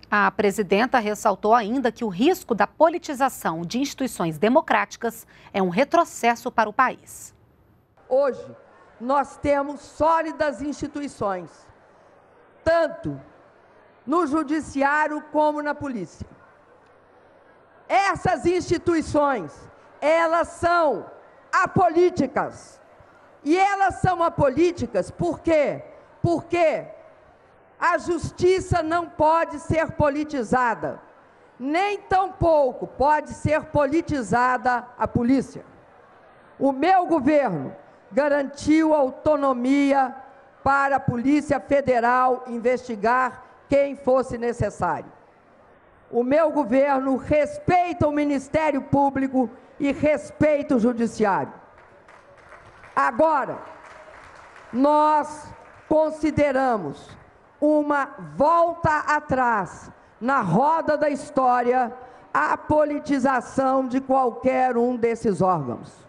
A presidenta ressaltou ainda que o risco da politização de instituições democráticas é um retrocesso para o país. Hoje, nós temos sólidas instituições, tanto no judiciário como na polícia. Essas instituições, elas são apolíticas. E elas são apolíticas por quê? Porque a justiça não pode ser politizada, nem tampouco pode ser politizada a polícia. O meu governo garantiu autonomia para a Polícia Federal investigar quem fosse necessário. O meu governo respeita o Ministério Público e respeita o Judiciário. Agora, nós consideramos uma volta atrás na roda da história a politização de qualquer um desses órgãos.